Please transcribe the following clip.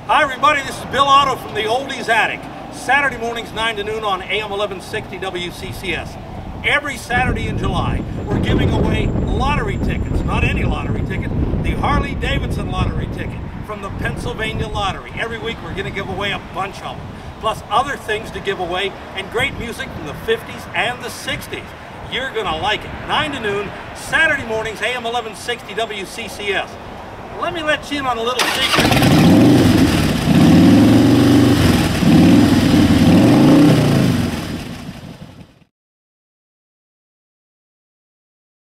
Hi everybody, this is Bill Otto from the Oldies Attic. Saturday mornings 9 to noon on AM 1160 WCCS. Every Saturday in July, we're giving away lottery tickets. Not any lottery ticket, the Harley Davidson lottery ticket from the Pennsylvania Lottery. Every week we're going to give away a bunch of them. Plus other things to give away and great music from the 50s and the 60s. You're going to like it. 9 to noon, Saturday mornings, AM 1160 WCCS. Let me let you in on a little secret.